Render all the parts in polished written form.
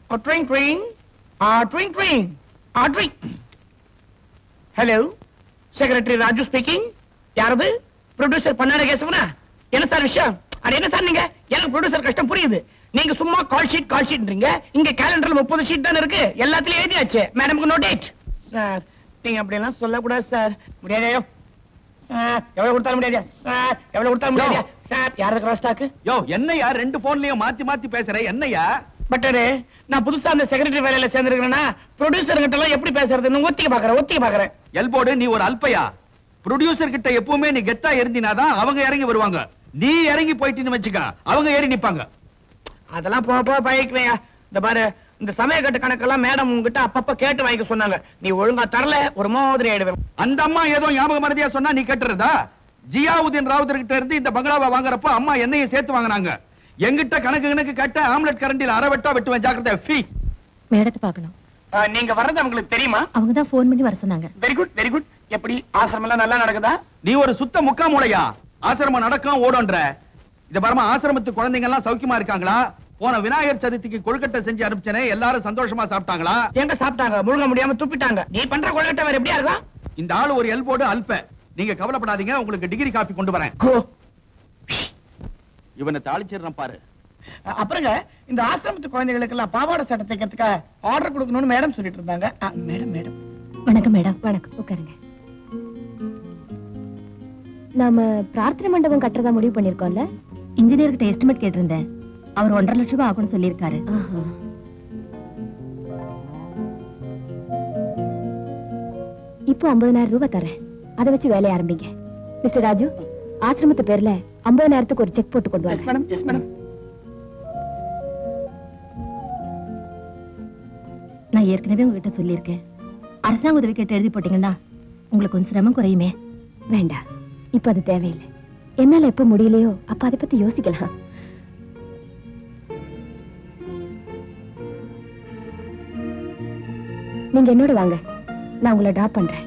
Drink ட்ரிங் ட்ரிங் ட்ரிங் ட்ரிங். Hello, secretary Raju speaking. யாரது? ப்ரொடியூசர் பண்ணார கேசவனா? என்ன சார் விஷயம்? அது என்ன சார் நீங்க? எனக்கு ப்ரொடியூசர் கஷ்டம் புரியுது. நீங்க சும்மா கால் ஷீட்ன்றீங்க. இங்க கேலண்டர்ல 30 ஷீட் தான் இருக்கு. எல்லாத்துலயும் எழுதியாச்சு. மேடம்க்கு நோ டேட். சார் நீங்க அப்படி எல்லாம் சொல்லக்கூடாது சார். முடியாதையோ சார், எவ்வளவு கொடுத்தாலும் முடியாதா சார்? எவ்வளவு கொடுத்தாலும் முடியாதா சார்? யாரது கிராஸ் டாக்? யோ, என்னையா ரெண்டு போன்லயும் மாத்தி மாத்தி பேசுற? என்னையா? பட்டரு, நான் புதுசா அந்த செக்ரட்டரி வேலையில சேர்ந்திருக்கேன்னா ப்ரொடியூசர் கிட்ட எல்லாம் எப்படி பேசுறதுன்னு ஒத்திக்க பாக்குறேன். எல்போர்டு, நீ ஒரு அல்பையா. ப்ரொடியூசர் கிட்ட எப்பவுமே நீ கெத்தா இருந்தினாதான் அவங்க இறங்கி வருவாங்க. நீ இறங்கி போயிட்டு வச்சுக்க, அவங்க ஏறி நிப்பாங்க. அதெல்லாம் போக பழகிக்குவையா. இந்த பாரு, இந்த சமயக்கட்டு கணக்கெல்லாம் மேடம் உங்ககிட்ட அப்பப்ப கேட்டு வாங்கிக்க சொன்னாங்க. நீ ஒழுங்கா தரல, ஒரு மாதிரி ஆயிடுவேன். அந்த அம்மா ஏதோ ஞாபக மறதியா சொன்னா நீ கேட்டுறதா? ஜியாவுதீன் ராவுத்தர் கிட்ட இருந்து இந்த பங்களாவை வாங்குறப்ப அம்மா என்னையும் சேர்த்து வாங்கினாங்க. எங்கிட்ட கணக்கு கட்ட ஆம்லெட் கரண்டில் அரைவெட்டா வெட்டுவேன். ஜாக்கிரதை. ஃபீ மேடத்தை பார்க்கணும். நீங்க வர்றது அவங்களுக்கு தெரியுமா? அவங்க தான் போன் பண்ணி வர சொன்னாங்க. Very good very good. எப்படி ஆசிரமம் எல்லாம் நல்லா நடக்குதா? நீ ஒரு சுத்த முக்கா மூளையா? ஆசிரமம் நடக்கும் ஓடன்ற. இத பாருமா, ஆசிரமத்து குழந்தைங்க எல்லாம் சௌக்கியமா இருக்காங்களா? போன விநாயகர் சதுர்த்திக்கு கொழுக்கட்டை செஞ்சு அனுப்பிச்சனே, எல்லாரும் சந்தோஷமா சாப்பிட்டாங்களா? எங்க சாப்பிட்டாங்க? முழுங்க முடியாம துப்பிட்டாங்க. நீ பண்ற கொழுக்கட்டை வேற எப்படியா இருக்கும்? இந்த ஆளு ஒரு எல்போர்டு அல்ப. நீங்க கவலைப்படாதீங்க, உங்களுக்கு டிகிரி காபி கொண்டு வரேன். இவனை தாளிச்சிடுறேன் பாரு. அப்புறங்க இந்த ஆசிரமத்து குழந்தைகளுக்கு எல்லாம் பாவாடை சட்டை தைக்கிறதுக்கு ஆர்டர் கொடுக்கணும்னு மேடம் சொல்லிட்டு இருந்தாங்க. மேடம் மேடம் வணக்கம் மேடம். வணக்கம், உட்காருங்க. நாம பிரார்த்தனை மண்டபம் கட்டுறதா முடிவு பண்ணிருக்கோம்ல. இன்ஜினியர் கிட்ட எஸ்டிமேட் கேட்டிருந்தேன். அவர் 1.5 லட்சம் ரூபாய் ஆகும்னு சொல்லியிருக்காரு. இப்போ 50,000 ரூபாய் தரேன். அதை வச்சு வேலையை ஆரம்பிங்க. மிஸ்டர் ராஜு, ஆசிரமத்து பேர்ல 50,000க்கு ஒரு செக் போட்டு கொண்டு வாங்க. Madam yes madam. நான் ஏற்கனவே உங்ககிட்ட சொல்லியிருக்கேன். அரசாங்க உதவி கேட்டு எழுதி போட்டீங்கன்னா உங்களுக்கு கொஞ்சம் சிரமம் குறையுமே. வேண்டாம், இப்ப அது தேவையில்லை. என்னால எப்ப முடியலையோ அப்ப அதை பத்தி யோசிக்கலாம். நீங்க என்னோட வாங்க, நான் உங்களை டிராப் பண்றேன்.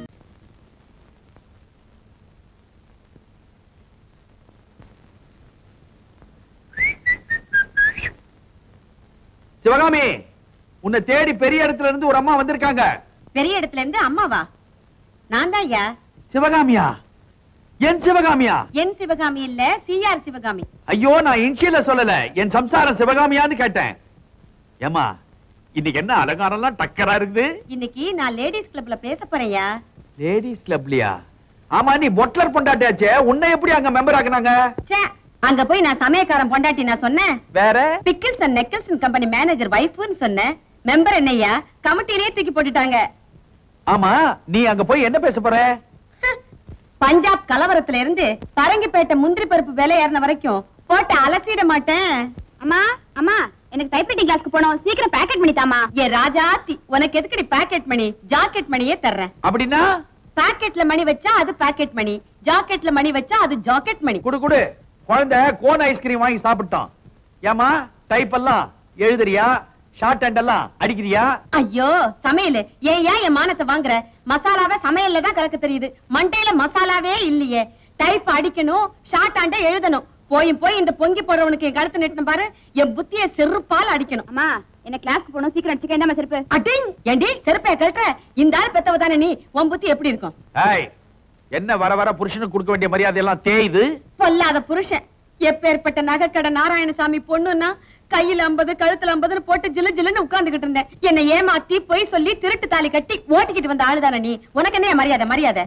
சிவகாமி, உன்னை தேடி பெரிய இடத்துல இருந்து ஒரு அம்மா வந்திருக்காங்க. பெரிய இடத்துல இருந்து அம்மாவா? நான் தான் ஐயா. சிவகாமியா? என் சிவகாமியா? என் சிவகாமி இல்ல, சிஆர் சிவகாமி. ஐயோ, நான் இன்ஷியல சொல்லல, என் சம்சாரம் சிவகாமியான்னு கேட்டேன். ஏமா, இன்னைக்கு என்ன அலங்காரம் எல்லாம் டக்கரா இருக்குது? இன்னைக்கு நான் லேடிஸ் கிளப்ல பேச போறேன்யா. லேடிஸ் கிளப்லயா? ஆமா, நீ பொட்லர் பொண்டாட்டியாச்சே, உன்னை எப்படி அங்க மெம்பர் ஆக்குனாங்க? அங்க போய் நான் சமயக்காரன் பொண்டாட்டி நான் சொன்னேன். வேற pickles and necklace company manager வைஃப்னு சொன்னேன். மெம்பர் என்னையா கமிட்டிலேயே தூக்கி போட்டுட்டாங்க. ஆமா, நீ அங்க போய் என்ன பேச போற? பஞ்சாப் கலவரத்துல இருந்து பரங்கிப்பேட்டை முந்திரி பருப்பு விலை ஏறின வரைக்கும் போட்டு அலசிட மாட்டேன். அம்மா அம்மா, எனக்கு டைப்ரைட்டிங் கிளாஸ்க்கு போனோம், சீக்கிரம் பேக்கெட் பண்ணி தாமா. ஏ ராஜாத்தி, உனக்கு எதுக்கு பேக்கெட் மணி? ஜாக்கெட் மணியே தர்றேன். அப்படின்னா பாக்கெட்ல மணி வச்சா அது பாக்கெட் மணி, ஜாக்கெட்ல மணி வச்சா அது ஜாக்கெட் மணி. குடு குடு. குழந்தை கோன் ஐஸ்கிரீம் வாங்கி சாப்பிட்டோம். ஏமா, டைப் எல்லாம் எழுதுறியா? ஷார்ட் ஹேண்ட் எல்லாம் அடிக்கிறியா? ஐயோ சமையல், ஏன் என் மானத்தை வாங்குற? மசாலாவே சமையல்ல தான் கலக்க தெரியுது, மண்டையில மசாலாவே இல்லையே. டைப் அடிக்கணும், ஷார்ட் ஹேண்ட எழுதணும். போய் இந்த பொங்கி போடுறவனுக்கு என் கழுத்து நெட்டணும் பாரு, என் புத்திய செருப்பால் அடிக்கணும். அம்மா, என்ன கிளாஸ்க்கு போனோம், சீக்கிரம் அடிச்சுக்க. என்ன செருப்பு? அடிங் ஏண்டி செருப்பை கழட்ட? இந்த ஆள் பெத்தவ தானே நீ, உன் புத்தி எப்படி இருக்கும்? ஏய், என்ன வர வர புருஷனுக்கு கொடுக்க வேண்டிய மரியாதை எல்லாம் தேயுது. பொல்லாத புருஷன். எப்பேற்பட்ட நகைக்கடை நாராயணசாமி பொண்ணுன்னா கையில 50 கழுத்துல 50 போட்டு ஜிலு ஜிலுன்னு உட்கார்ந்துகிட்டு இருந்தேன். என்னை ஏமாத்தி போய் சொல்லி திருட்டு தாலி கட்டி ஓட்டிக்கிட்டு வந்த ஆளுதானே நீ. உனக்கு என்ன மரியாதை? மரியாதை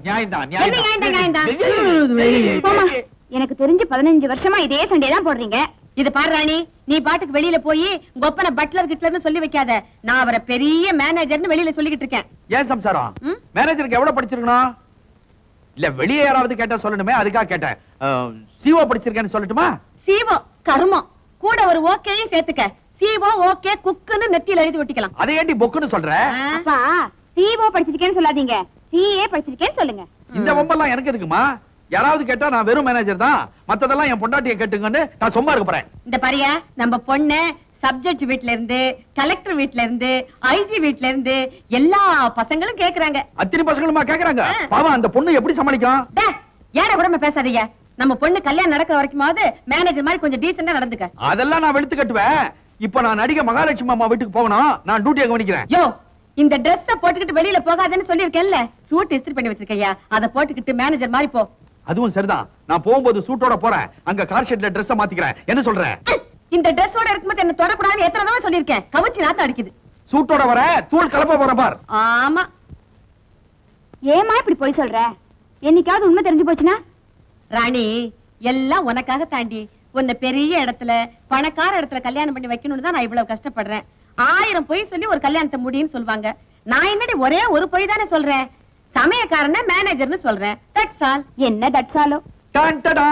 எனக்கு தெரிஞ்சு 15 வருஷமா இதே சண்டே தான் போடுறீங்க. இது பாரு ராணி, நீ பாட்டுக்கு வெளியில போய் கொப்பன பட்லர் கிட்லர்னு சொல்லி வைக்காத. நான் அவரை பெரிய மேனேஜர்னு வெளியில சொல்லிக்கிட்டு இருக்கேன். ஏன் சம்சாரம்? மேனேஜருக்கு எவ்வளவு படிச்சிருக்கணும்? இல்ல வெளியே யாராவது கேட்டா சொல்லணுமே, அதுக்காக கேட்டேன். சிஓ படிச்சிருக்கேன்னு சொல்லட்டுமா? சிஓ கர்மம், கூட ஒரு ஓகேயும் சேர்த்துக்க. சிஓ ஓகே குக்குன்னு நெத்தியில எழுதி ஒட்டிக்கலாம். அதை ஏண்டி பொக்குன்னு சொல்ற? அப்பா, சிஓ படிச்சிருக்கேன்னு சொல்லாதீங்க, சிஏ படிச்சிருக்கேன்னு சொல்லுங்க. இந்த வம்பெல்லாம் எனக்கு எதுக்குமா? யாராவது கேட்டா நான் வெறும் மேனேஜர் தான், மத்ததெல்லாம் என் பொண்டாட்டியை கேட்டுங்கன்னு நான் சும்மா இருக்க போறேன். இந்த பாரியா, நம்ம பொண்ணு சப்ஜெக்ட் வீட்ல இருந்து, கலெக்டர் வீட்ல இருந்து, ஐஜி வீட்ல இருந்து எல்லா பசங்களும் கேக்குறாங்க. அத்தனை பசங்களுமா கேக்குறாங்க? பாவம், அந்த பொண்ணு எப்படி சமாளிக்கும்? ஏற கூட பேசாதீங்க. நம்ம பொண்ணு கல்யாணம் நடக்கிற வரைக்குமாவது மேனேஜர் மாதிரி கொஞ்சம் டீசெண்டா நடந்துக்க. அதெல்லாம் நான் வெளுத்து கட்டுவேன். இப்ப நான் நடிகை மகாலட்சுமி அம்மா வீட்டுக்கு போகணும். நான் டியூட்டியை கவனிக்கிறேன். யோ, இந்த Dress போட்டுக்கிட்டு வெளியில போகாதேன்னு சொல்லிருக்கேன்ல. சூட் இஸ்திரி பண்ணி வச்சிருக்கையா, அத போட்டுக்கிட்டு மேனேஜர் மாதிரி போ. அதுவும் சரிதான். நான் போகும்போது சூட்டோட போறேன். அங்க கார் ஷெட்ல Dress மாத்திக்கிறேன். என்ன சொல்ற? இந்த Dressோட இருக்கும்போது என்ன தொடக்கூடாதுன்னு எத்தனை தடவை சொல்லிருக்கேன். கவச்சி நாத்தம் அடிக்குது. சூட்டோட வர தூள் கலப்ப போற பார். ஆமா. ஏமா இப்படி போய் சொல்ற? என்னைக்காவது உண்மை தெரிஞ்சு போச்சுன்னா? ராணி, எல்லாம் உனக்காக தாண்டி. உன்னை பெரிய இடத்துல பணக்கார இடத்துல கல்யாணம் பண்ணி வைக்கணும்னு தான் நான் இவ்வளவு கஷ்டப்படுறேன். 1000 பொய் சொல்லி ஒரு கல்யாணத்தை முடியும்னு சொல்வாங்க. நான் என்னடி ஒரே ஒரு பொய் தானே சொல்றேன். சமயக்காரன மேனேஜர்னு சொல்றேன். That's all. என்ன தட்சாலோ? டான்டடா.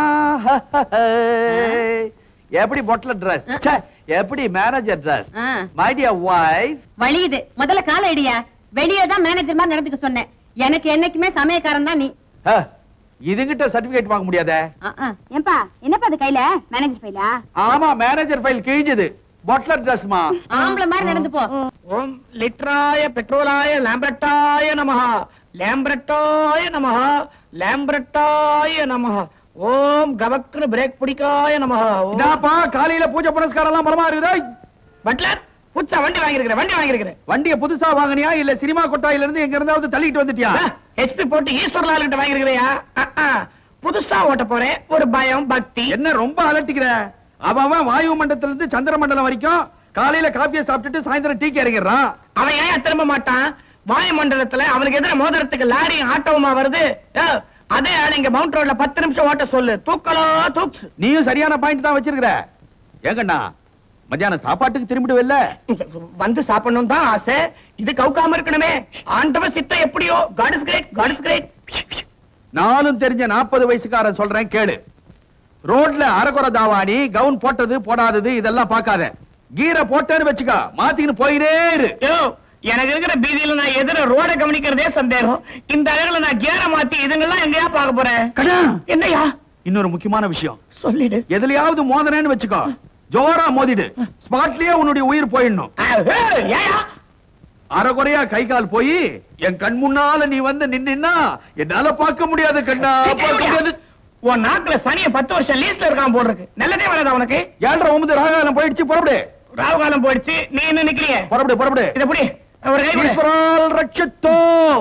எப்படி பொட்டல Dress? ச்சே, எப்படி manager Dress? My dear wife. வலியுது. முதல்ல கால ஐடியா. வெளியே தான் மேனேஜர் மாதிரி நடந்துக்க சொன்னேன். எனக்கு என்னைக்குமே சமயக்காரன் தான் நீ. இதுகிட்ட சர்டிபிகேட் வாங்க முடியாதே. ஏன்பா, என்னப்பா அது கையில? மேனேஜர் ஃபைலா? ஆமா, மேனேஜர் ஃபைல் கிழிஞ்சது. பொட்லர் Dressமா. ஆம்பளை மாதிரி நடந்து போ. ஓம் லிட்ராய பெட்ரோலாய லாம்பரட்டாய நமஹ, லாம்பரட்டாய நமஹ, லாம்பரட்டாய நமஹ. ஓம் கவக்ர பிரேக் பிடிக்காய நமஹ. என்னப்பா காலையில பூஜை புனஸ்காரம் எல்லாம் பலமா இருக்குது. பட்லர், புதுசா வண்டி வாங்கியிருக்கிறேன். வண்டியை புதுசா வாங்கினியா இல்ல சினிமா கொட்டாயில இருந்து எங்க இருந்தாவது தள்ளிட்டு வந்துட்டியா? ஹெச்பி போட்டு ஈஸ்வரலால் கிட்ட வாங்கியிருக்கிறியா? புதுசா ஓட்ட போறேன். ஒரு பயம் பக்தி. என்ன ரொம்ப அலட்டிக்கிற? அவன் வாயு மண்டலத்துல இருந்து சந்திர மண்டலம் வரைக்கும் காலையில காப்பியை சாப்பிட்டுட்டு சாயந்தரம் டீக்கு இறங்கிடுறான். அவன் ஏன் திரும்ப மாட்டான்? வாயு மண்டலத்துல அவனுக்கு எதிர மோதிரத்துக்கு லாரியும் ஆட்டோவுமா வருது. அதே ஆள் இங்க மவுண்ட் ரோட்ல 10 நிமிஷம் ஓட்ட சொல்லு. தூக்கலோ தூக்ஸ். நீயும் சரியான பாயிண்ட் தான் வச்சிருக்கிற. ஏங்கண்ணா, மத்தியானம் சாப்பாட்டுக்கு திரும்பிடுவில்ல? வந்து சாப்பிடணும் தான் ஆசை. இது கவுக்காம இருக்கணுமே. ஆண்டவ சித்த எப்படியோ. God is great, God is great. நானும் தெரிஞ்ச 40 வயசுக்காரன் சொல்றேன் கேளு. ரோட்ல அரகுற தாவாணி, கவுன் போட்டது போடாதது இதெல்லாம் பார்க்காத. கீரை போட்டேன்னு வச்சுக்கா, மாத்தின்னு போயிட்டே இரு. எனக்கு இருக்கிற பீதியில நான் எதிர ரோட கவனிக்கிறதே சந்தேகம். இந்த அழகுல நான் கியர மாத்தி இதுங்கெல்லாம் எங்கயா பார்க்க போறேன்? என்னையா? இன்னொரு முக்கியமான விஷயம் சொல்லிடு. எதுலயாவது மோதனேன்னு வச்சுக்கோ, ஜோரா மோதிடு. ஸ்பாட்லயே உன்னுடைய உயிர் போயிடணும். அரைகுறையா கை கால் போய் என் கண் முன்னால நீ வந்து நின்னா என்னால பார்க்க முடியாது கண்ணா, பார்க்க முடியாது. உன் நாக்குல சனிய 10 வருஷம் லீஸ்ல இருக்கான் போடுறதுக்கு. நல்லதே வராதா உனக்கு? 7:09 ராகாலம் போயிடுச்சு. புறப்படு. ராகுகாலம் போயிடுச்சு. நீ என்ன நிக்கிறிய? புறப்படு. இத புடி. ஒரு கை ஈஸ்வரால் ரட்சித்தோ.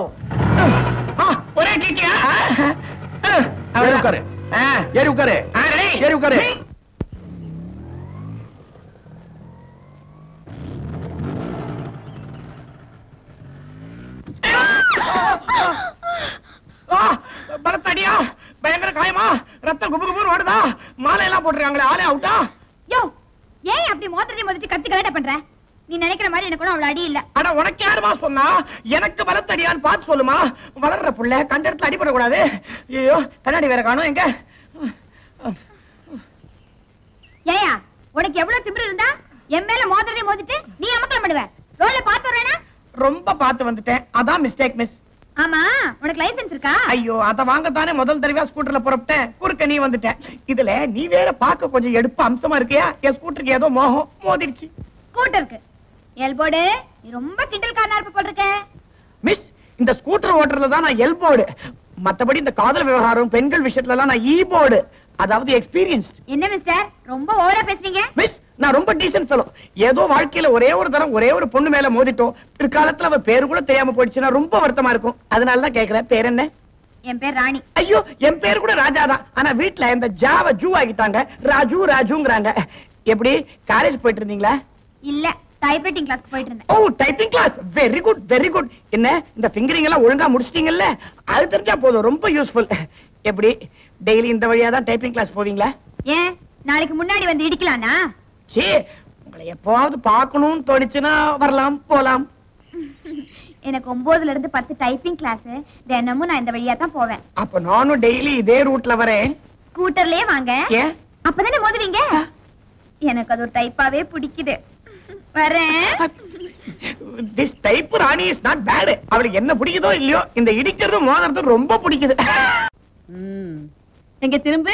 ஒரே கிக்கியா? ஏறி உட்காரு. ஏறி உட்காரு. ஏறி உட்காரு. பலத்தடியா? பயங்கர காயமா? ரத்தம் குபு குபுன்னு ஓடுதா? மாலை எல்லாம் போட்டுருக்காங்களே, ஆளே அவுட்டா? யோ, ஏன் அப்படி மோதிரத்தை கத்தி கலட்ட பண்ற? நீ நினைக்கிற மாதிரி எனக்கு ஒன்றும் அவ்வளவு அடி இல்ல. அட, உனக்கு யாருமா சொன்னா? எனக்கு பலத்தடியான்னு பார்த்து சொல்லுமா. வளர்ற புள்ள கண்ட இடத்துல அடிபடக்கூடாது. ஐயோ, கண்ணாடி வேற காணும். எங்க? ஏயா, உனக்கு எவ்வளவு திமிரு இருந்தா என் மேல மோதிரத்தை மோதிட்டு நீ அமக்கலம் பண்ணுவ? ரோட்ல பாத்து வரேனா? ரொம்ப பார்த்து வந்துட்டேன். அதான் மிஸ்டேக் மிஸ். ஆமா, உனக்கு லைசென்ஸ் இருக்கா? ஐயோ, அத வாங்கத்தானே முதல் தடவையா ஸ்கூட்டர்ல புறப்பட்டேன். குறுக்க நீ வந்துட்ட. இதுல நீ வேற பார்க்க கொஞ்சம் எடுப்பு அம்சமா இருக்கியா? என் ஸ்கூட்டருக்கு ஏதோ மோகம் மோதிடுச்சு. ஸ்கூட்டருக்கு எல்போர்டு? நீ ரொம்ப கிண்டல்காரனா இருப்ப போட்டிருக்க. மிஸ், இந்த ஸ்கூட்டர் ஓட்டுறதுல தான் நான் எல்போர்டு. மத்தபடி இந்த காதல் விவகாரம் பெண்கள் விஷயத்துல எல்லாம் நான் ஈபோர்டு. அதாவது எக்ஸ்பீரியன்ஸ். என்ன மிஸ்டர், ரொம்ப ஓவரா பேசுறீங்க? மிஸ், நான் ரொம்ப டீசன்ட் ஃபெலோ. ஏதோ வாழ்க்கையில ஒரே ஒரு தரம் ஒரே ஒரு பொண்ணு மேல மோதிட்டோம். பிற்காலத்துல அவ பேரு கூட தெரியாம போயிடுச்சுன்னா ரொம்ப வருத்தமா இருக்கும். அதனால தான் கேக்குறேன், பேர் என்ன? என் பேர் ராணி. ஐயோ, என் பேர் கூட ராஜா தான். ஆனா வீட்ல இந்த ஜாவ ஜூ ஆகிட்டாங்க. ராஜுங்கறாங்க. எப்படி காலேஜ் போயிட்டு இருந்தீங்களா? இல்ல, டைப்ரைட்டிங் கிளாஸ் போயிட்டு இருந்தேன். ஓ, typing class. Very good, very good. என்ன, இந்த ஃபிங்கரிங் எல்லாம் ஒழுங்கா முடிச்சிட்டீங்கல்ல? அது தெரிஞ்சா போதும், ரொம்ப யூஸ்ஃபுல். எப்படி டெய்லி இந்த வழியா தான் டைப்பிங் கிளாஸ் போவீங்களா? ஏன், நாளைக்கு முன்னாடி வந்து இடிக்கலானா? சீ, உங்களை எப்பவாவது பார்க்கணும்னு தோணுச்சுன்னா வரலாம், போலாம். எனக்கு 9ல இருந்து 10 டைப்பிங் கிளாஸ். தினமும் நான் இந்த வழியா தான் போவேன். அப்ப நானும் டெய்லி இதே ரூட்ல வரேன். ஸ்கூட்டர்லயே வாங்க. ஏன்? அப்பதானே மோதுவீங்க. எனக்கு அது ஒரு டைப்பாவே பிடிக்குது. வரேன். This type Rani is not bad. அவளுக்கு என்ன பிடிக்குதோ இல்லையோ, இந்த இடிக்கிறதும் மோதுறதும் ரொம்ப பிடிக்குது. எங்க திரும்ப.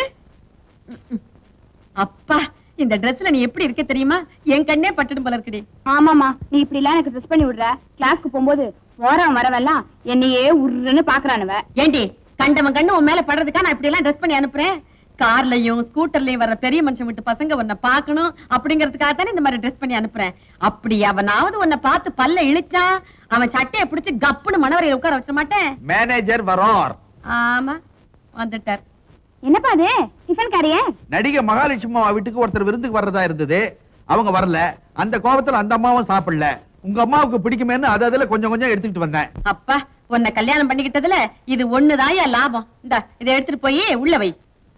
அப்பா, இந்த Dressல நீ எப்படி இருக்க தெரியுமா? என் கண்ணே பட்டுடும் போல இருக்குடி. ஆமாமா, நீ இப்படி எல்லாம் எனக்கு ட்ரெஸ் பண்ணி விடுற. கிளாஸ்க்கு போகும்போது ஓரம் வரவெல்லாம் என்னையே உருன்னு பாக்குறானுவ. ஏண்டி, கண்டவன் கண்ணு உன் மேல படுறதுக்கா நான் இப்படி எல்லாம் ட்ரெஸ் பண்ணி அனுப்புறேன்? கார்லயும் ஸ்கூட்டர்லயும் வர்ற பெரிய மனுஷன் விட்டு பசங்க உன்னை பாக்கணும் அப்படிங்கறதுக்காக தானே இந்த மாதிரி ட்ரெஸ் பண்ணி அனுப்புறேன். அப்படி அவனாவது உன்னை பார்த்து பல்ல இழிச்சா அவன் சட்டையை பிடிச்சு கப்புன்னு மனவரையில உட்கார வச்ச மாட்டேன். மேனேஜர் வரார். ஆமா வந்துட்டார். என்னப்பா அது டிஃபன் காரியே? நடிகை மகாலட்சுமி வீட்டுக்கு ஒருத்தர் விருந்துக்கு வர்றதா இருந்தது. அவங்க வரல. அந்த கோபத்துல அந்த அம்மாவும் சாப்பிடல. உங்க அம்மாவுக்கு பிடிக்குமேன்னு அதுல கொஞ்சம் கொஞ்சம் எடுத்துக்கிட்டு வந்தேன். அப்பா உன்னை கல்யாணம் பண்ணிக்கிட்டதுல இது ஒண்ணுதான் லாபம். இந்த இதை எடுத்துட்டு போய் உள்ள வை.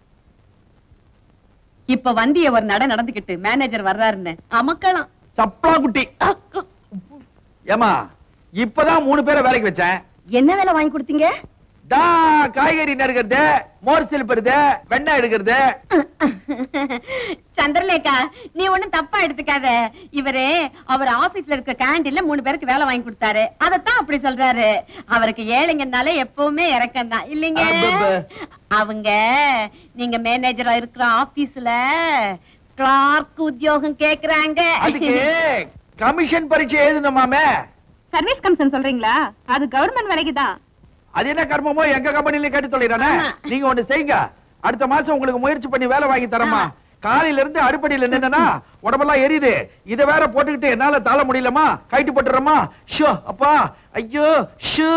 இப்ப வந்திய ஒரு நடந்துகிட்டு மேனேஜர் வர்றாருன்னு அமக்கலாம். சப்ளா குட்டி. ஏமா இப்பதான் 3 பேரை வேலைக்கு வச்சேன். என்ன வேலை வாங்கி கொடுத்தீங்க? காய்கறி நறுக்கிறது, மோர் சிலுப்புறது, வெண்ணெய் எடுக்கிறது. சந்திரலேகா நீ ஒண்ணும் தப்பா எடுத்துக்காத. அவர் ஆபீஸ்ல இருக்க கேண்டீன்ல 3 பேருக்கு வேலை வாங்கி கொடுத்தாரு. அதத்தான் அப்படி சொல்றாரு. அவருக்கு ஏழைங்கனாலே எப்பவுமே இறக்கம் தான் இல்லைங்க. அவங்க நீங்க மேனேஜரா இருக்கிற ஆபீஸ்ல கிளார்க் உத்தியோகம் கேக்குறாங்க. அதுக்கு கமிஷன் பரீட்சை எழுதணுமாமே. சர்வீஸ் கமிஷன் சொல்றீங்களா? அது கவர்மெண்ட் வேலைக்கு தான். அது என்ன கர்மமோ எங்க கம்பெனில கேட்டு சொல்லிடுறானே. நீங்க ஒண்ணு செய்யுங்க. அடுத்த மாசம் உங்களுக்கு முயற்சி பண்ணி வேலை வாங்கி தரமா. காலையில இருந்து அடுப்படியில நின்னா உடம்பெல்லாம் எரியுது. இத வேற போட்டுக்கிட்டு என்னால தாள முடியலமா. கைட்டு போட்டுறமா. ஷோ அப்பா ஐயோ ஷோ.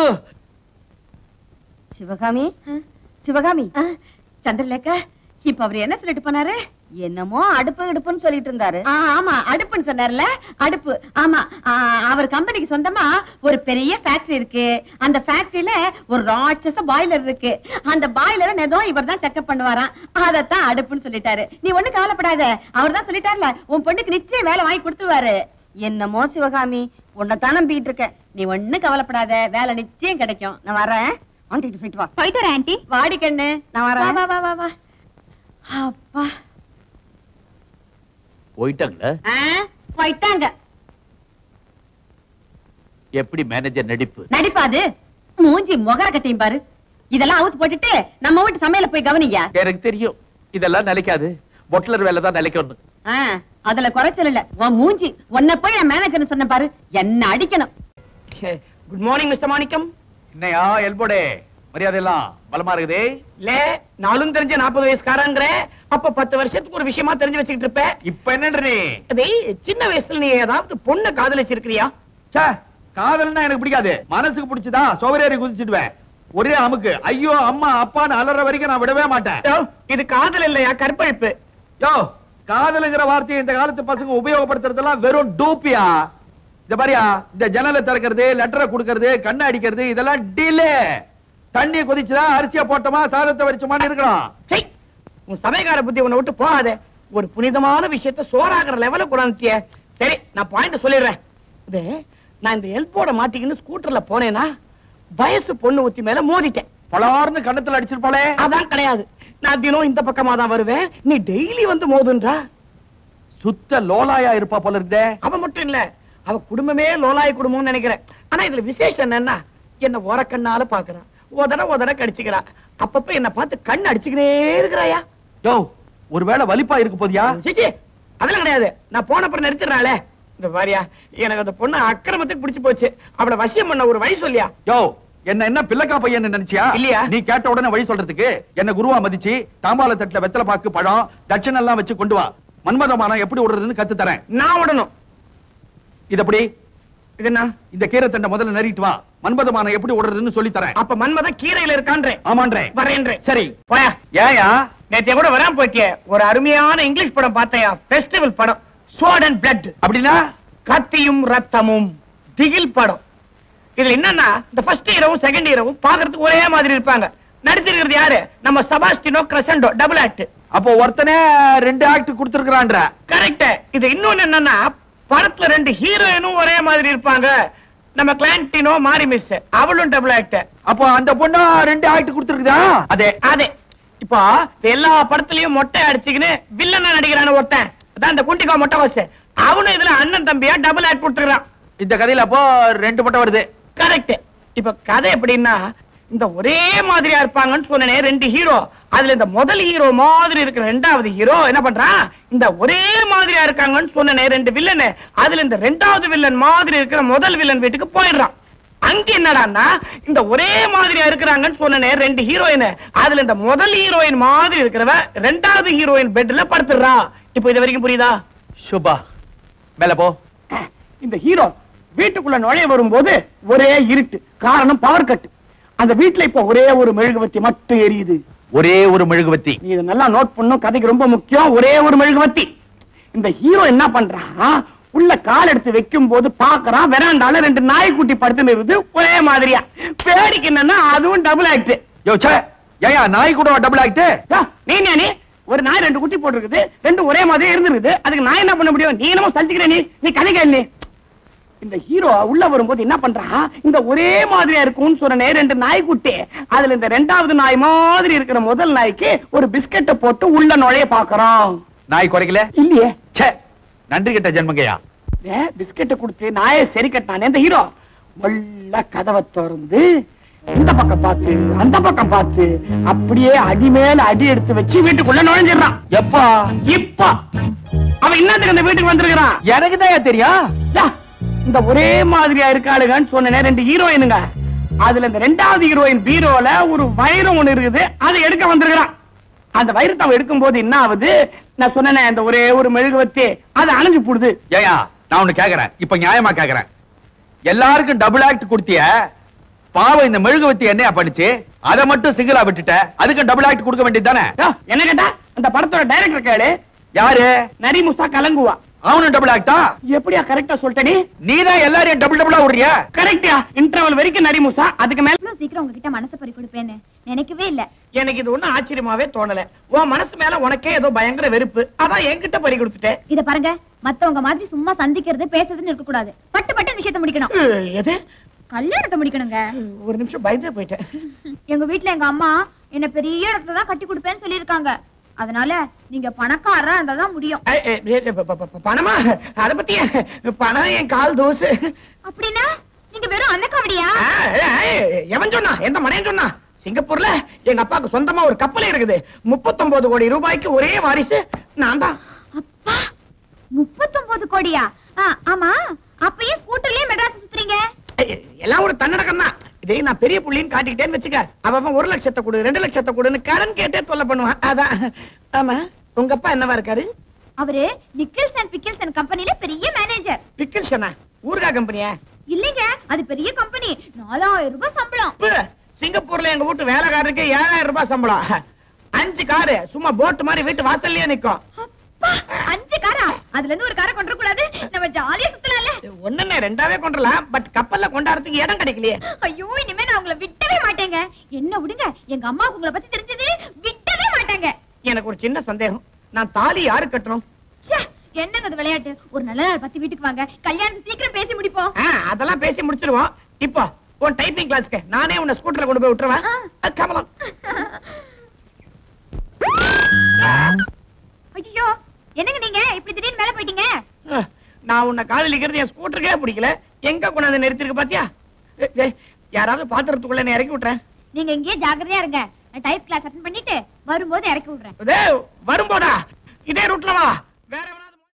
சிவகாமி சிவகாமி சந்திரலேகா இப்ப அவர் என்ன சொல்லிட்டு போனாரு? என்னமோ அடுப்புன்னு சொல்லிட்டு இருந்தாரு. ஆமா அடுப்புன்னு சொன்னார்ல. அடுப்பு ஆமா. அவர் கம்பெனிக்கு சொந்தமா ஒரு பெரிய ஃபேக்டரி இருக்கு. அந்த ஃபேக்டரியில ஒரு ராட்சச பாய்லர் இருக்கு. அந்த பாய்லரை ஏதோ இவர் தான் செக்அப் பண்ணுவாராம். அதத்தான் அடுப்புன்னு சொல்லிட்டாரு. நீ ஒண்ணு கவலைப்படாத. அவர் தான் சொல்லிட்டார்ல உன் பொண்ணுக்கு நிச்சயம் வேலை வாங்கி கொடுத்துருவாரு. என்னமோ சிவகாமி உன்னைத்தான் நம்பிட்டு இருக்கேன். நீ ஒண்ணு கவலைப்படாத. வேலை நிச்சயம் கிடைக்கும். நான் வரேன். ஆண்டி போயிட்டு வா. போயிட்டு வரேன் ஆண்டி. வாடி கண்ணு. நான் வரேன். வா வா வா வா. அப்பா போயிட்டாங்களா? போயிட்டாங்க. எப்படி மேனேஜர் நடிப்பாது? மூஞ்சி முகர கட்டியும் பாரு. இதெல்லாம் அவுத்து போட்டுட்டு நம்ம வீட்டு சமையல போய் கவனிங்க. எனக்கு தெரியும் இதெல்லாம் நிலைக்காது. பொட்லர் வேலை தான் நிலைக்கணும். அதுல குறைச்சல் இல்ல. உன் மூஞ்சி உன்னை போய் நான் மேனேஜர் சொன்ன பாரு. என்ன அடிக்கணும். Good morning mister Manickam. என்னையா எல்போடே மரியாதை எல்லாம் பலமா இருக்குதே. இல்ல நாளும் தெரிஞ்ச 40 வயசுக்காரங்கிற அப்ப 10 வருஷத்துக்கு ஒரு விஷயமா தெரிஞ்சு வச்சுக்கிட்டு இருப்ப. இப்ப என்னன்றே? அதே சின்ன வயசுல நீ ஏதாவது பொண்ணை காதலிச்சிருக்கிறியா? காதல்னா எனக்கு பிடிக்காது. மனசுக்கு பிடிச்சதா சோவரேறி குதிச்சிடுவேன். ஒரே அமுக்கு ஐயோ அம்மா அப்பான்னு அலற வரைக்கும் நான் விடவே மாட்டேன். இது காதல் இல்லையா, கற்பழிப்பு. யோ காதலுங்கிற வார்த்தையை இந்த காலத்து பசங்க உபயோகப்படுத்துறதெல்லாம் வெறும் டூப்பியா. இந்த மாதிரியா இந்த ஜன்னலை திறக்கிறது, லெட்டரை கொடுக்கறது, கண்ணை அடிக்கிறது இதெல்லாம் டிலே. தண்ணியை கொதிச்சுதா, அரிசியா போட்டோமா, சாதத்தை வரிச்சோமான்னு இருக்கணும். உன் சமயக்கார புத்தி உன்னை விட்டு போகாத. ஒரு புனிதமான விஷயத்த சோறாகிற லெவல கொண்டாந்துட்டிய. சரி நான் பாயிண்ட் சொல்லிடுறேன். நான் இந்த எல்போட மாட்டிக்கின்னு ஸ்கூட்டர்ல போனேன்னா வயசு பொண்ணு ஊத்தி மேல மோதிட்டேன். பலார்னு கண்ணத்துல அடிச்சிருப்பாளே. அதான் கிடையாது. நான் தினம் இந்த பக்கமா தான் வருவேன். நீ டெய்லி வந்து மோதுன்றா. சுத்த லோலாயா இருப்பா போல இருந்தே. அவ மட்டும் இல்ல, அவ குடும்பமே லோலாய் குடும்பம்னு நினைக்கிறேன். ஆனா இதுல விசேஷம் என்னன்னா என்ன ஓரக்கண்ணால பாக்குறான். உதட கடிச்சுக்கிறா. அப்பப்ப என்ன பார்த்து கண் அடிச்சுக்கிட்டே இருக்கிறாயா. யோ ஒருவேளை வலிப்பா இருக்கு போதியா? சிச்சி அதெல்லாம் கிடையாது. நான் போன அப்புறம் நிறுத்திடுறாளே. இந்த வாரியா எனக்கு அந்த பொண்ணு அக்கிரமத்துக்கு பிடிச்சு போச்சு. அவளை வசியம் பண்ண ஒரு வழி சொல்லியா? யோ என்ன பிள்ளைக்கா பையன் நினைச்சியா? இல்லையா? நீ கேட்ட உடனே வழி சொல்றதுக்கு என்ன குருவா மதிச்சு தாம்பால தட்டுல வெத்தலை பாக்கு பழம் தட்சணை எல்லாம் வச்சு கொண்டு வா. மன்மதமானம் எப்படி விடுறதுன்னு கத்து தரேன். நான் விடணும். இதப்படி இது என்ன? இந்த கீரை தண்டை முதல்ல நறிட்டு வா. மன்மதமானம் எப்படி விடுறதுன்னு சொல்லி தரேன். அப்ப மன்மதன் கீரையில இருக்கான்றே. ஆமான்றே. வரேன்றே. சரி போயா. ஏயா நேற்று கூட வராம போயிட்டிய. ஒரு அருமையான இங்கிலீஷ் படம் பார்த்தையா. ஃபெஸ்டிவல் படம். Sword and blood. அப்படின்னா கத்தியும் ரத்தமும் திகில் படம். இதுல என்னன்னா இந்த ஃபர்ஸ்ட் ஹீரோவும் செகண்ட் ஹீரோவும் பாக்குறதுக்கு ஒரே மாதிரி இருப்பாங்க. நடிச்சிருக்கிறது யாரு? நம்ம செபாஸ்டினோ கிரசண்டோ. Double act. அப்போ ஒருத்தனே 2 ஆக்ட் கொடுத்திருக்கான்ற. கரெக்ட். இது இன்னொன்னு என்னன்னா படத்துல 2 ஹீரோயினும் ஒரே மாதிரி இருப்பாங்க. நம்ம கிளாண்டினோ மாரி மிஸ் அவளும் டபுள் ஆக்ட். அப்போ அந்த பொண்ணு 2 ஆக்ட் கொடுத்திருக்குதா? அதே அதே. இப்போ எல்லா படத்துலயும் மொட்டை அடிச்சுக்கின்னு வில்லனா நடிக்கிறான ஒருத்தன். அதான் இந்த குண்டிகா மொட்டை வாசு. அவனும் இதுல அண்ணன் தம்பியா டபுள் ஆக்ட் கொடுத்துக்கிறான். இந்த கதையில அப்போ 2 மொட்டை வருது. கரெக்ட். இப்ப கதை எப்படின்னா இந்த ஒரே மாதிரியா இருப்பாங்கன்னு சொன்னனே 2 ஹீரோ. அதுல இந்த முதல் ஹீரோ மாதிரி இருக்கிற 2வது ஹீரோ என்ன பண்றான்? இந்த ஒரே மாதிரியா இருக்காங்கன்னு சொன்னனே 2 வில்லன். அதுல இந்த 2வது வில்லன் மாதிரி இருக்கிற முதல் வில்லன் வீட்டுக்கு போயிடுறான். அங்க என்னடான்னா இந்த ஒரே மாதிரியா இருக்கிறாங்கன்னு சொன்னனே ரெண்டு ஹீரோயின், அதுல இந்த முதல் ஹீரோயின் மாதிரி இருக்கிறவ ரெண்டாவது ஹீரோயின் பெட்ல படுத்துறா. இப்போ இது வரைக்கும் புரியுதா? சுபா மேல போ. இந்த ஹீரோ வீட்டுக்குள்ள நுழைய வரும்போது ஒரே இருட்டு, காரணம் பவர் கட். அந்த வீட்டுல இப்ப ஒரே ஒரு மெழுகுவத்தி மட்டும் எரியுது. ஒரே ஒரு மெழுகுவத்தி. நீ இதை நல்லா நோட் பண்ணும், கதைக்கு ரொம்ப முக்கியம். ஒரே ஒரு மெழுகுவத்தி. இந்த ஹீரோ என்ன பண்றான், உள்ள கால் எடுத்து வைக்கும் போது பாக்குறான் வெராண்டால ரெண்டு நாய்க்குட்டி படுத்துன்னு இருக்குது ஒரே மாதிரியா. பேடிக்கு என்னன்னா அதுவும் டபுள் ஆக்ட். யோ சே, ஏயா நாய் கூட டபுள் ஆக்ட்? நீ ஒரு நாய் ரெண்டு குட்டி போட்டுருக்குது, ரெண்டு ஒரே மாதிரி இருந்திருக்குது, அதுக்கு நான் என்ன பண்ண முடியும்? நீ என்னமோ சலிச்சுக்கிற, நீ கதை கேளு. இந்த ஹீரோ உள்ள வரும்போது என்ன பண்றான், இந்த ஒரே மாதிரியா இருக்கும்னு சொன்னே ரெண்டு நாய்க்குட்டி, அதுல இந்த ரெண்டாவது நாய் மாதிரி இருக்கிற முதல் நாய்க்கு ஒரு பிஸ்கெட்டை போட்டு உள்ள நுழைய பாக்குறான். நாய் குறைக்கல இல்லையே. சே, நன்றி கிட்ட ஜென்மங்கயா. பிஸ்கெட்டை கொடுத்து நாயை சரி கட்டானே இந்த ஹீரோ வல்ல கதவை திறந்து இந்த பக்கம் பார்த்து அந்த பக்கம் பார்த்து அப்படியே அடி மேல அடி எடுத்து வச்சு வீட்டுக்குள்ள நுழைஞ்சிடறான். எப்பா? இப்ப அவன் இன்னத்துக்கு அந்த வீட்டுக்கு வந்திருக்கிறான். எனக்கு தான் தெரியும். இந்த ஒரே மாதிரியா இருக்காளுங்கன்னு சொன்ன ரெண்டு ஹீரோயினுங்க, அதுல இந்த ரெண்டாவது ஹீரோயின் பீரோல ஒரு வைரம் ஒண்ணு இருக்குது, அதை எடுக்க வந்திருக்கிறான். அந்த வைரத்தை அவன் எடுக்கும் போது என்ன ஆகுது, நான் சொன்னேன் இந்த ஒரே ஒரு மெழுகுவத்தி அது அணைஞ்சு போடுது. ஏயா நான் ஒண்ணு கேக்குறேன், இப்ப நியாயமா கேக்குறேன். எல்லாருக்கும் டபுள் ஆக்ட் கொடுத்திய, பாவம் இந்த மெழுகுவத்தி என்னையா படிச்சு அதை மட்டும் சிங்கிளா விட்டுட்ட, அதுக்கு டபுள் ஆக்ட் கொடுக்க வேண்டியது தானே? என்ன கேட்டா அந்த படத்தோட டைரக்டர் கேளு. யாரு? நரிமுசா கலங்குவா. அவனும் டபுள் ஆக்டா? எப்படியா கரெக்டா சொல்லிட்ட? நீதான் எல்லாரையும் டபுள் டபுளா விடுறியா? கரெக்டா. இன்டர்வல் வரைக்கும் நரிமுசா, அதுக்கு மேல சீக்கிரம் உங்ககிட்ட மனசு பறி கொடுப்பேன்னு நினைக்கவே இல்ல. எனக்கு இது ஒண்ணும் ஆச்சரியமாவே தோணல. உன் மனசு மேல உனக்கே ஏதோ பயங்கர வெறுப்பு, அதான் என்கிட்ட பறி கொடுத்துட்டேன். இத பாருங்க, மத்தவங்க மாதிரி சும்மா சந்திக்கிறது பேசுறதுன்னு இருக்க கூடாது. பட்டு பட்டு விஷயத்தை முடிக்கணும். எது? கல்யாணத்தை முடிக்கணுங்க. ஒரு நிமிஷம் பயந்தே போயிட்டேன். எங்க வீட்டுல எங்க அம்மா என்ன பெரிய இடத்துல தான் கட்டி கொடுப்பேன்னு சொல்லிருக்காங்க. அதனால நீங்க பணக்காரரா இருந்தாதான் முடியும். பணமா? அத பத்தி பணம் என் கால் தோசு. அப்படின்னா நீங்க வெறும் அந்த காவடியா? எவன் சொன்னா? எந்த மனையன் சொன்னா? சிங்கப்பூர்ல எங்க அப்பாவுக்கு சொந்தமா ஒரு கப்பல் இருக்குது. 39 கோடி ரூபாய்க்கு ஒரே வாரிசு நான் தான். அப்பா, 39 கோடியா? ஆமா, அப்பயே ஸ்கூட்டர்லயே மெட்ராஸ் சுத்துறீங்க. எல்லாம் ஒரு தன்னடக்கம் தான். இதே நான் பெரிய புள்ளின்னு காட்டிக்கிட்டேன்னு வச்சுக்க, அவன் 1 லட்சத்தை கொடு 2 லட்சத்தை கொடுன்னு கடன் கேட்டே தொல்லை பண்ணுவான். அதான். ஆமா, உங்க அப்பா என்னவா இருக்காரு? அவரு நிக்கில்ஸ் அண்ட் பிக்கில்ஸ் அண்ட் கம்பெனில பெரிய மேனேஜர். பிக்கில்ஸனா? ஊர்கா கம்பெனியா? இல்லைங்க, அது பெரிய கம்பெனி. 4000 ரூபாய் சம்பளம். சிங்கப்பூர்ல எங்க வீட்டு வேலைக்காரருக்கு 7000 ரூபாய் சம்பளம். 5 காரு சும்மா போட் மாதிரி வீட்டு வாசல்லயே நிக்கும். 5 காரா? அதுல இருந்து ஒரு காரை கொண்டு கூடாது, நம்ம ஜாலியா சுத்தலாம்ல. ஒண்ணுமே ரெண்டாவே கொண்டலாம், பட் கப்பல்ல கொண்டாடுறதுக்கு இடம் கிடைக்கலையே. ஐயோ, இனிமே நான் உங்களை விட்டவே மாட்டேங்க. என்ன விடுங்க, எங்க அம்மா உங்களை பத்தி தெரிஞ்சது விட்டவே மாட்டாங்க. எனக்கு ஒரு சின்ன சந்தேகம், நான் தாலி யாரு கட்டணும்? என்னங்க அது விளையாட்டு? ஒரு நல்ல நாள் பத்தி வீட்டுக்கு வாங்க, கல்யாணம் சீக்கிரம் பேசி முடிப்போம். அதெல்லாம் பேசி முடிச்சிருவோம். இப்போ உன் டைப்பிங் கிளாஸ்க்கு நானே உன்னை ஸ்கூட்டர்ல கொண்டு போய் விட்டுருவேன். கமலம். ஐயோ, என்னங்க நீங்க இப்படி திடீர்னு மேல போயிட்டீங்க? நான் உன்னை காதலிக்கிறது என் ஸ்கூட்டருக்கே பிடிக்கல, எங்க கொண்டாந்து நிறுத்திருக்கு பாத்தியா? யாராவது பாத்திரத்துக்குள்ள என்ன இறக்கி விட்டுறேன். நீங்க இங்கே ஜாக்கிரதையா இருங்க, நான் டைப் கிளாஸ் அட்டெண்ட் பண்ணிட்டு வரும்போது இறக்கி விடுறேன். வரும்போதா இதே ரூட்ல வா. வேற